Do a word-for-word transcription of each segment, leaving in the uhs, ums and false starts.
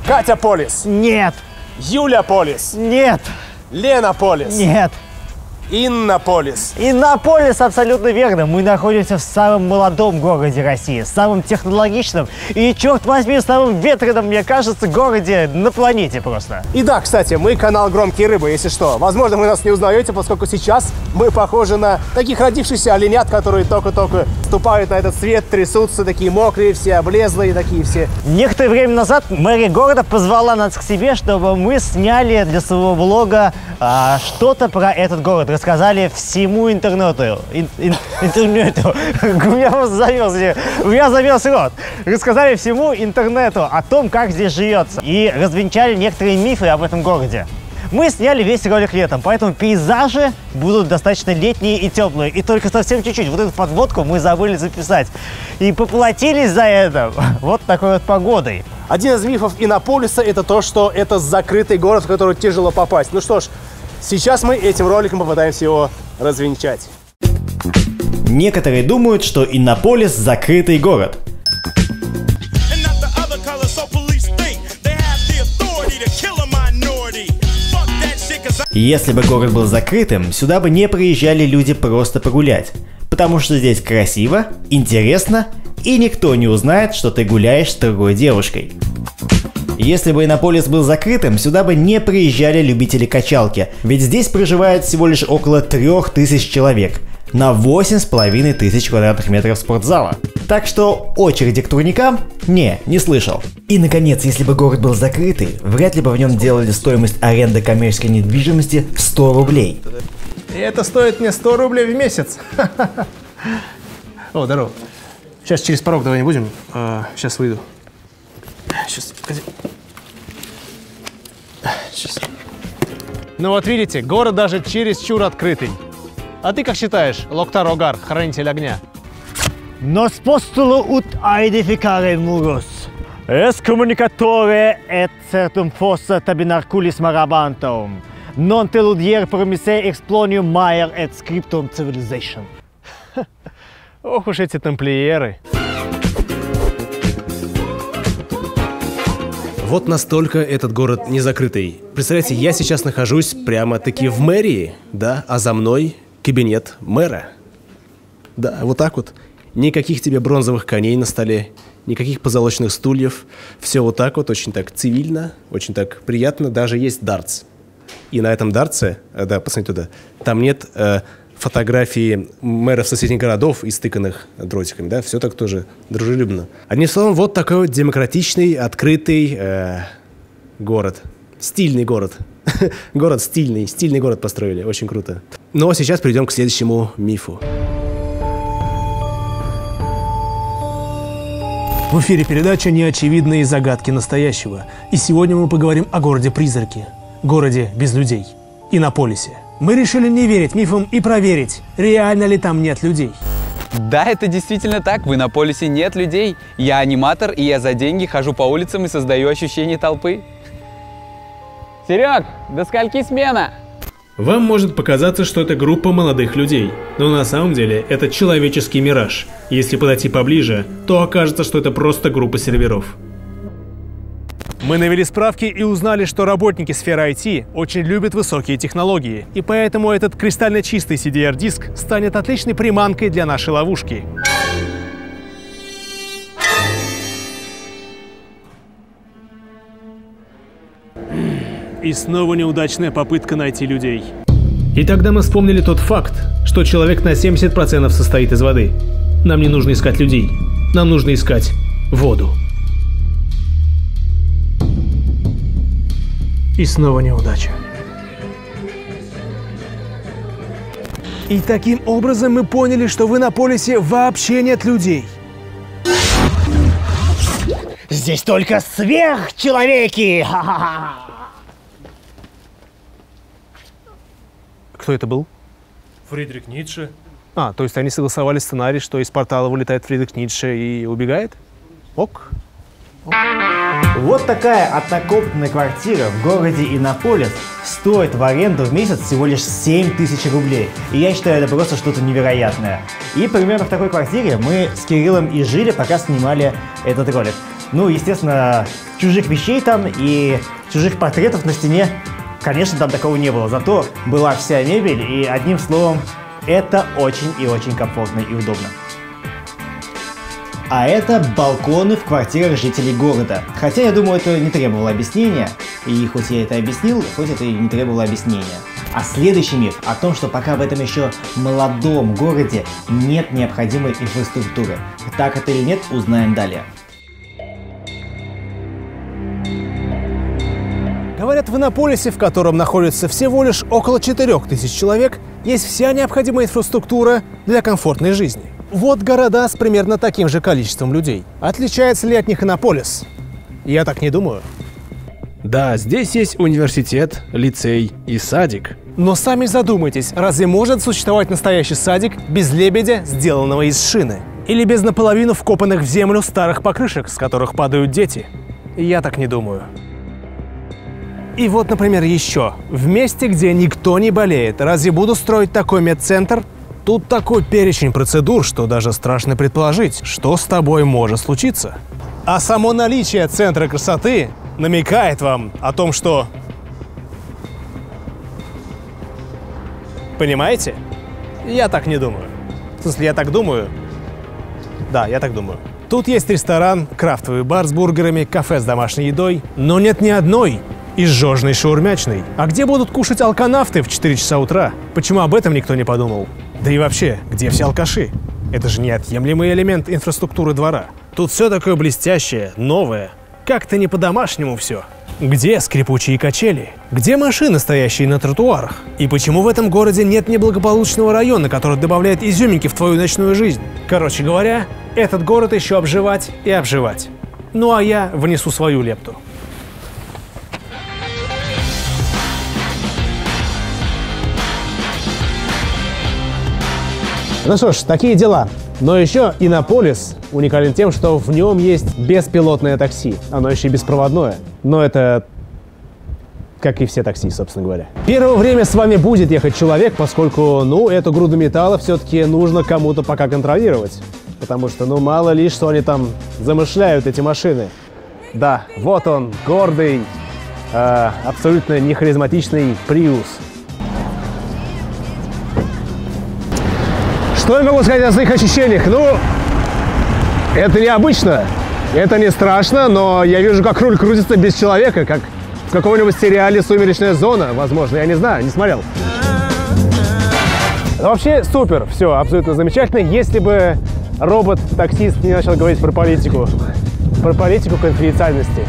Катя Полис. Нет. Юля Полис. Нет. Лена Полис. Нет. Иннополис. Иннополис, абсолютно верно. Мы находимся в самом молодом городе России, самом технологичном и, черт возьми, самом ветреном, мне кажется, городе на планете просто. И да, кстати, мы канал «Громкие рыбы», если что. Возможно, вы нас не узнаете, поскольку сейчас мы похожи на таких родившихся оленят, которые только-только ступают на этот свет, трясутся, такие мокрые все, облезлые, такие все. Некоторое время назад мэрия города позвала нас к себе, чтобы мы сняли для своего блога а, что-то про этот город. Рассказали всему интернету. Ин, ин, интернету. У меня просто завелся, у меня завелся рот. Рассказали всему интернету о том, как здесь живется. И развенчали некоторые мифы об этом городе. Мы сняли весь ролик летом, поэтому пейзажи будут достаточно летние и теплые. И только совсем чуть-чуть. Вот эту подводку мы забыли записать. И поплатились за это вот такой вот погодой. Один из мифов Иннополиса — это то, что это закрытый город, в который тяжело попасть. Ну что ж, сейчас мы этим роликом попытаемся его развенчать. Некоторые думают, что Иннополис — закрытый город. Если бы город был закрытым, сюда бы не приезжали люди просто погулять. Потому что здесь красиво, интересно, и никто не узнает, что ты гуляешь с другой девушкой. Если бы Иннополис был закрытым, сюда бы не приезжали любители качалки, ведь здесь проживает всего лишь около трех тысяч человек на восемь с половиной тысяч квадратных метров спортзала. Так что очереди к турникам не, не слышал. И наконец, если бы город был закрытый, вряд ли бы в нем делали стоимость аренды коммерческой недвижимости в сто рублей. И это стоит мне сто рублей в месяц. О, здорово. Сейчас через порог давай не будем. А, сейчас выйду. Сейчас, погоди. Сейчас. Ну вот видите, город даже чересчур открытый. А ты как считаешь, Локтар Огар, хранитель огня? Nos postolo ut aedificare muros. Es communicatore et certum fossa tabinarculis marabantum. Non teludier promise explonium maior et scriptum civilization. Ох уж эти тамплиеры. Вот настолько этот город не закрытый. Представляете, я сейчас нахожусь прямо-таки в мэрии, да, а за мной кабинет мэра. Да, вот так вот. Никаких тебе бронзовых коней на столе, никаких позолоченных стульев. Все вот так вот, очень так цивильно, очень так приятно. Даже есть дартс. И на этом дартсе, да, посмотрите туда, там нет э, фотографии мэров соседних городов, истыканных дротиками, да, все так тоже дружелюбно. Одним словом, вот такой вот демократичный, открытый э, город. Стильный город. Город стильный, стильный город построили, очень круто. Но сейчас перейдем к следующему мифу. В эфире передача «Неочевидные загадки настоящего». И сегодня мы поговорим о городе-призраке. Городе без людей. Иннополисе. Мы решили не верить мифам и проверить, реально ли там нет людей. Да, это действительно так. В Иннополисе нет людей. Я аниматор, и я за деньги хожу по улицам и создаю ощущение толпы. Серег, до скольки смена? Вам может показаться, что это группа молодых людей, но на самом деле это человеческий мираж. Если подойти поближе, то окажется, что это просто группа серверов. Мы навели справки и узнали, что работники сферы ай ти очень любят высокие технологии, и поэтому этот кристально чистый си ди ар-диск станет отличной приманкой для нашей ловушки. И снова неудачная попытка найти людей. И тогда мы вспомнили тот факт, что человек на семьдесят процентов состоит из воды. Нам не нужно искать людей, нам нужно искать воду. И снова неудача. И таким образом мы поняли, что в Иннополисе вообще нет людей. Здесь только сверхчеловеки! Кто это был? Фридрих Ницше. А, то есть они согласовали сценарий, что из портала вылетает Фридрих Ницше и убегает? Ок. Ок. Вот такая однокомнатная квартира в городе Иннополис стоит в аренду в месяц всего лишь семь тысяч рублей. И я считаю, это просто что-то невероятное. И примерно в такой квартире мы с Кириллом и жили, пока снимали этот ролик. Ну, естественно, чужих вещей там и чужих портретов на стене, конечно, там такого не было. Зато была вся мебель, и одним словом, это очень и очень комфортно и удобно. А это балконы в квартирах жителей города. Хотя, я думаю, это не требовало объяснения. И хоть я это объяснил, хоть это и не требовало объяснения. А следующий миф о том, что пока в этом еще молодом городе нет необходимой инфраструктуры. Так это или нет, узнаем далее. Говорят, в Иннополисе, в котором находится всего лишь около четырёх тысяч человек, есть вся необходимая инфраструктура для комфортной жизни. Вот города с примерно таким же количеством людей. Отличается ли от них Иннополис? Я так не думаю. Да, здесь есть университет, лицей и садик. Но сами задумайтесь, разве может существовать настоящий садик без лебедя, сделанного из шины? Или без наполовину вкопанных в землю старых покрышек, с которых падают дети? Я так не думаю. И вот, например, еще. В месте, где никто не болеет, разве буду строить такой медцентр? Тут такой перечень процедур, что даже страшно предположить, что с тобой может случиться. А само наличие центра красоты намекает вам о том, что... Понимаете? Я так не думаю. В смысле, я так думаю? Да, я так думаю. Тут есть ресторан, крафтовый бар с бургерами, кафе с домашней едой, но нет ни одной изжоженной шаурмячной. А где будут кушать алканавты в четыре часа утра? Почему об этом никто не подумал? Да и вообще, где все алкаши? Это же неотъемлемый элемент инфраструктуры двора. Тут все такое блестящее, новое. Как-то не по-домашнему все. Где скрипучие качели? Где машины, стоящие на тротуарах? И почему в этом городе нет неблагополучного района, который добавляет изюминки в твою ночную жизнь? Короче говоря, этот город еще обживать и обживать. Ну а я внесу свою лепту. Ну что ж, такие дела. Но еще Иннополис уникален тем, что в нем есть беспилотное такси. Оно еще и беспроводное. Но это как и все такси, собственно говоря. Первое время с вами будет ехать человек, поскольку, ну, эту груду металла все-таки нужно кому-то пока контролировать. Потому что, ну, мало ли, что они там замышляют, эти машины. Да, вот он, гордый, э, абсолютно нехаризматичный Prius. Что я могу сказать о своих ощущениях? Ну, это необычно, это не страшно, но я вижу, как руль крутится без человека, как в каком-нибудь сериале «Сумеречная зона», возможно, я не знаю, не смотрел. Но вообще супер, все абсолютно замечательно, если бы робот-таксист не начал говорить про политику, про политику конфиденциальности.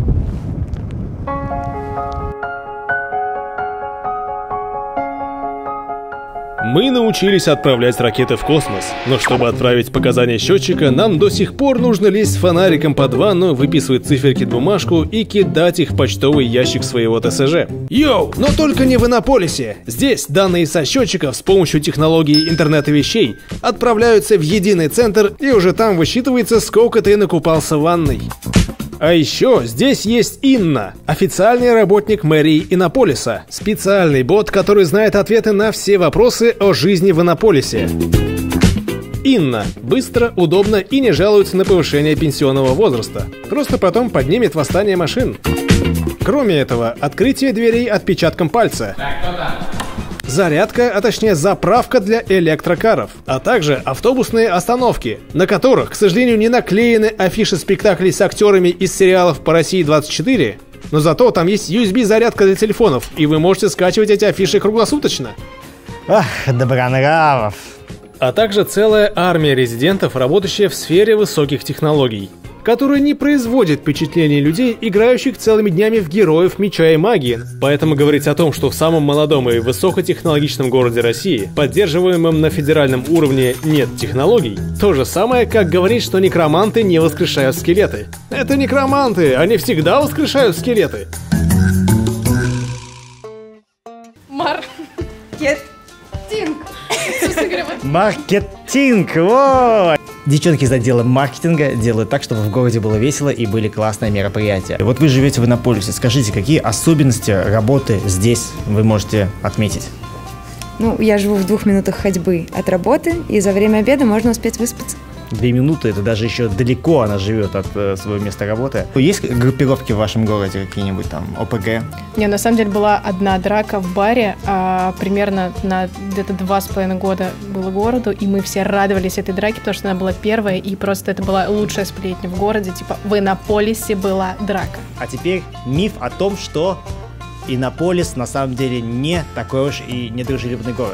Мы научились отправлять ракеты в космос, но чтобы отправить показания счетчика, нам до сих пор нужно лезть с фонариком под ванну, выписывать циферки на бумажку и кидать их в почтовый ящик своего ТСЖ. Йоу, но только не в Иннополисе. Здесь данные со счетчиков с помощью технологии интернета вещей отправляются в единый центр, и уже там высчитывается, сколько ты накупался в ванной. А еще здесь есть Инна, официальный работник мэрии Иннополиса, специальный бот, который знает ответы на все вопросы о жизни в Иннополисе. Инна быстро, удобно и не жалуется на повышение пенсионного возраста, просто потом поднимет восстание машин. Кроме этого, открытие дверей отпечатком пальца. Зарядка, а точнее заправка для электрокаров, а также автобусные остановки, на которых, к сожалению, не наклеены афиши спектаклей с актерами из сериалов по России двадцать четыре, но зато там есть ю эс би-зарядка для телефонов, и вы можете скачивать эти афиши круглосуточно. Ах, добронравов. А также целая армия резидентов, работающая в сфере высоких технологий, которые не производят впечатления людей, играющих целыми днями в героев меча и магии. Поэтому говорить о том, что в самом молодом и высокотехнологичном городе России, поддерживаемом на федеральном уровне, нет технологий, то же самое, как говорить, что некроманты не воскрешают скелеты. Это некроманты, они всегда воскрешают скелеты. Маркетинг. Маркетинг, вот! Девчонки из отдела маркетинга делают так, чтобы в городе было весело и были классные мероприятия. Вот вы живете в Иннополисе, скажите, какие особенности работы здесь вы можете отметить? Ну, я живу в двух минутах ходьбы от работы, и за время обеда можно успеть выспаться. Две минуты, это даже еще далеко она живет от э, своего места работы. Есть группировки в вашем городе какие-нибудь там, О Пэ Гэ? Не, на самом деле была одна драка в баре, а, примерно на где-то два с половиной года было городу, и мы все радовались этой драке, потому что она была первая, и просто это была лучшая сплетня в городе, типа в Иннополисе была драка. А теперь миф о том, что Иннополис на самом деле не такой уж и недружелюбный город.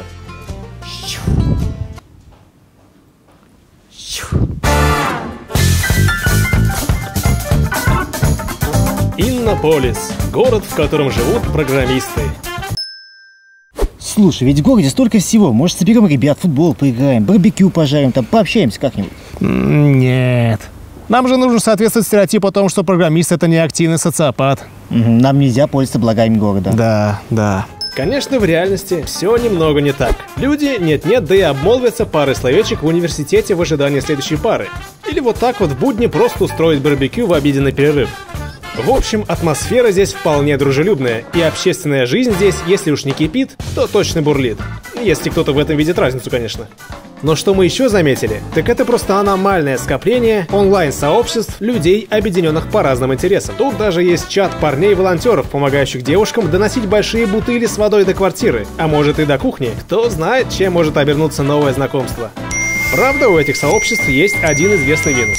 Иннополис. Город, в котором живут программисты. Слушай, ведь в городе столько всего. Может, соберем ребят, футбол поиграем, барбекю пожарим, там пообщаемся как-нибудь? Нет. Нам же нужно соответствовать стереотипу о том, что программист — это не активный социопат. Угу, нам нельзя пользоваться благами города. Да, да. Конечно, в реальности все немного не так. Люди нет-нет, да и обмолвятся парой словечек в университете в ожидании следующей пары. Или вот так вот в будни просто устроить барбекю в обеденный перерыв. В общем, атмосфера здесь вполне дружелюбная, и общественная жизнь здесь, если уж не кипит, то точно бурлит. Если кто-то в этом видит разницу, конечно. Но что мы еще заметили, так это просто аномальное скопление онлайн-сообществ людей, объединенных по разным интересам. Тут даже есть чат парней-волонтеров, помогающих девушкам доносить большие бутыли с водой до квартиры, а может и до кухни. Кто знает, чем может обернуться новое знакомство. Правда, у этих сообществ есть один известный минус.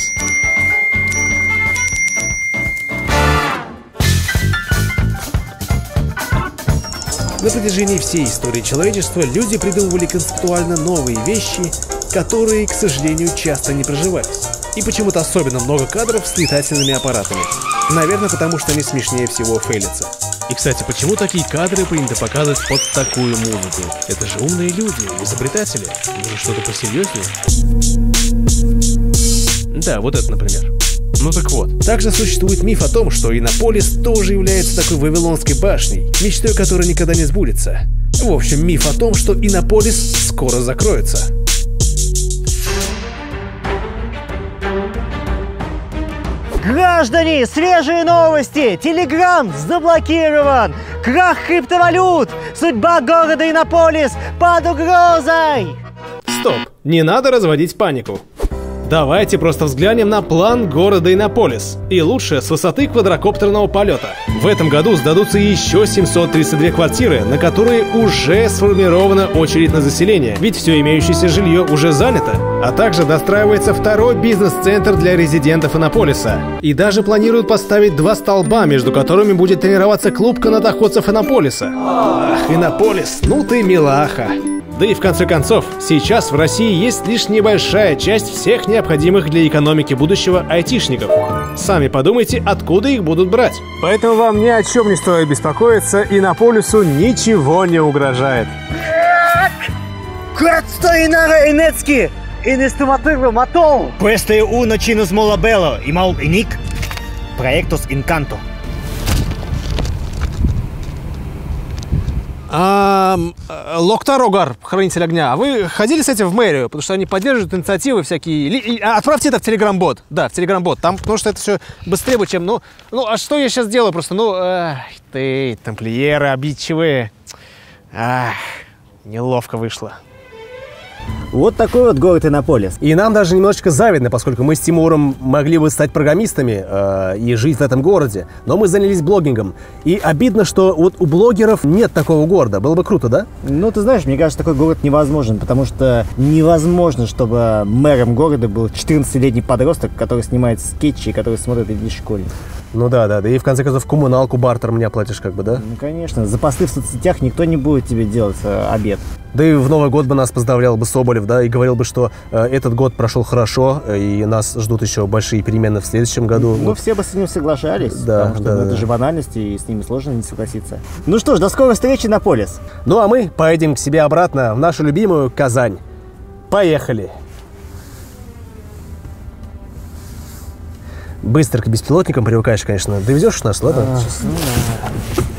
На протяжении всей истории человечества люди придумывали концептуально новые вещи, которые, к сожалению, часто не проживались. И почему-то особенно много кадров с летательными аппаратами. Наверное, потому что они смешнее всего фейлятся. И, кстати, почему такие кадры принято показывать под такую музыку? Это же умные люди, изобретатели. Может, что-то посерьезнее? Да, вот это, например. Ну так вот. Также существует миф о том, что Иннополис тоже является такой вавилонской башней, мечтой которой никогда не сбудется. В общем, миф о том, что Иннополис скоро закроется. Граждане, свежие новости! Телеграм заблокирован! Крах криптовалют! Судьба города Иннополис под угрозой! Стоп! Не надо разводить панику. Давайте просто взглянем на план города Иннополис. И лучше с высоты квадрокоптерного полета. В этом году сдадутся еще семьсот тридцать две квартиры, на которые уже сформирована очередь на заселение, ведь все имеющееся жилье уже занято. А также достраивается второй бизнес-центр для резидентов Иннополиса. И даже планируют поставить два столба, между которыми будет тренироваться клуб канатоходцев Иннополиса. Ах, Иннополис, ну ты милаха. Да и в конце концов, сейчас в России есть лишь небольшая часть всех необходимых для экономики будущего айтишников. Сами подумайте, откуда их будут брать. Поэтому вам ни о чем не стоит беспокоиться, Иннополису ничего не угрожает. Кратстоинара Инецки! Инестуматырва Матол! Престе уна чинус молабело, имал иник, проектус инканто. А, Локтарогар, хранитель огня, а вы ходили с этим в мэрию? Потому что они поддерживают инициативы всякие. Ли, а, отправьте это в Телеграм-бот. Да, в Телеграм-бот. Там, потому что это все быстрее, чем... Ну, ну, а что я сейчас делаю просто? Ну, эх, ты, тамплиеры обидчивые. Ах, неловко вышло. Вот такой вот город Иннополис. И нам даже немножечко завидно, поскольку мы с Тимуром могли бы стать программистами э, и жить в этом городе, но мы занялись блогингом. И обидно, что вот у блогеров нет такого города. Было бы круто, да? Ну, ты знаешь, мне кажется, такой город невозможен, потому что невозможно, чтобы мэром города был четырнадцатилетний подросток, который снимает скетчи, который смотрит в школе. Ну да, да, да. И в конце концов коммуналку бартером не оплатишь, как бы, да? Ну, конечно. За посты в соцсетях никто не будет тебе делать э, обед. Да и в Новый год бы нас поздравлял бы Соболев, да, и говорил бы, что э, этот год прошел хорошо, э, и нас ждут еще большие перемены в следующем году. Ну, вот. Все бы с ним соглашались, да, потому что да, ну, да. это же банальности, и с ними сложно не согласиться. Ну что ж, до скорой встречи, Иннополис. Ну, а мы поедем к себе обратно в нашу любимую Казань. Поехали! Быстро к беспилотникам привыкаешь, конечно. Довезешь нас, ладно? А, ну, да.